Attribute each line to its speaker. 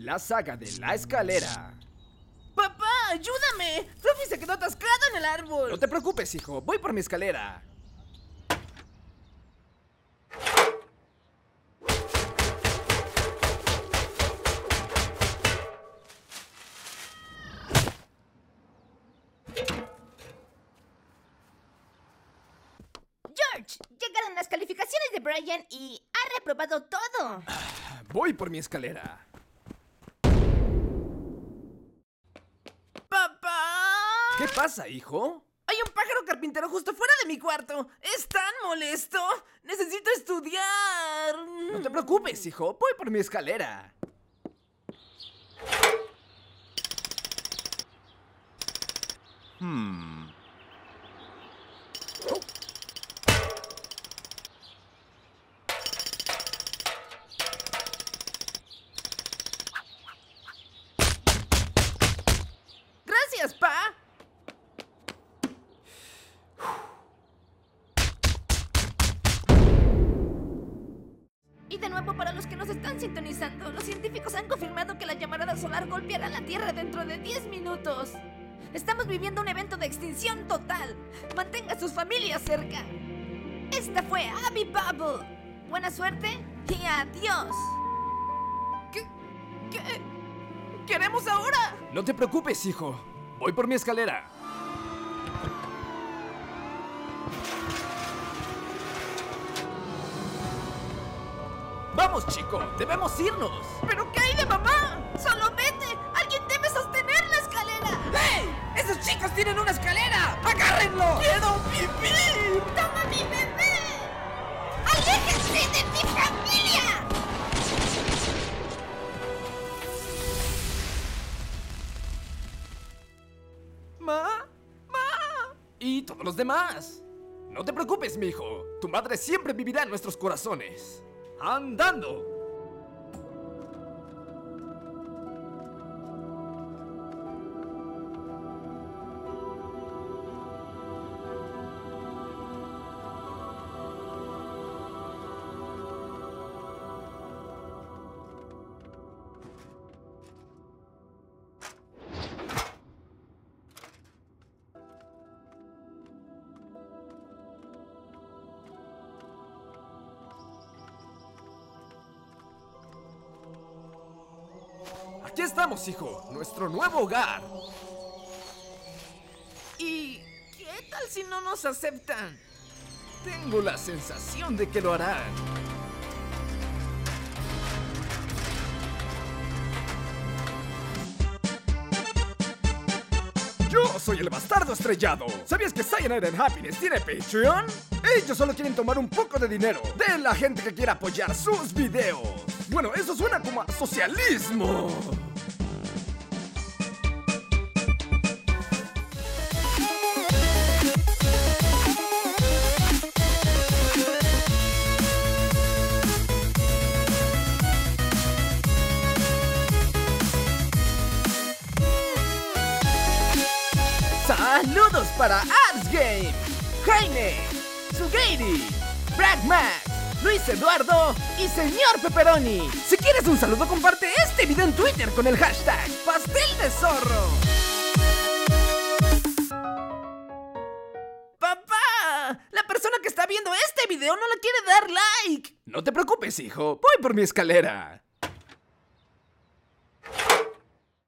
Speaker 1: La saga de la escalera.
Speaker 2: ¡Papá, ayúdame! Fluffy se quedó atascado en el árbol.
Speaker 1: No te preocupes, hijo. Voy por mi escalera.
Speaker 3: George, llegaron las calificaciones de Brian y ha reprobado todo.
Speaker 1: Voy por mi escalera.
Speaker 2: ¡Papá!
Speaker 1: ¿Qué pasa, hijo?
Speaker 2: Hay un pájaro carpintero justo fuera de mi cuarto. ¡Es tan molesto! ¡Necesito estudiar!
Speaker 1: No te preocupes, hijo. Voy por mi escalera.
Speaker 2: ¡Gracias, pa!
Speaker 3: Y de nuevo, para los que nos están sintonizando, los científicos han confirmado que la llamarada solar golpeará la Tierra dentro de 10 minutos. Estamos viviendo un evento de extinción total. Mantenga a sus familias cerca. Esta fue Abby Bubble. Buena suerte y adiós.
Speaker 2: ¿Qué haremos ahora?
Speaker 1: No te preocupes, hijo. Voy por mi escalera. ¡Vamos, chico! ¡Debemos irnos!
Speaker 2: ¿Pero qué hay de mamá? ¡Solo vete! ¡Alguien debe sostener la escalera! ¡Hey! ¡Esos chicos tienen una escalera! ¡Agárrenlo! ¡Quiero vivir!
Speaker 3: ¡Toma mi bebé! ¡Aléjense de mi familia!
Speaker 2: ¡Ma!
Speaker 1: Y todos los demás. No te preocupes, mi hijo. Tu madre siempre vivirá en nuestros corazones. ¡Andando! Aquí estamos, hijo. Nuestro nuevo hogar.
Speaker 2: ¿Y qué tal si no nos aceptan?
Speaker 1: Tengo la sensación de que lo harán. Yo soy el bastardo estrellado. ¿Sabías que Cyanide and Happiness tiene Patreon? Ellos solo quieren tomar un poco de dinero de la gente que quiera apoyar sus videos. Bueno, eso suena como a socialismo.
Speaker 2: Saludos para Abs Game, Jaime, Sugeiri, Brad Max, Luis Eduardo y Señor Pepperoni. Si quieres un saludo, comparte este video en Twitter con el hashtag Pastel de Zorro. ¡Papá! La persona que está viendo este video no le quiere dar like.
Speaker 1: No te preocupes, hijo. Voy por mi escalera.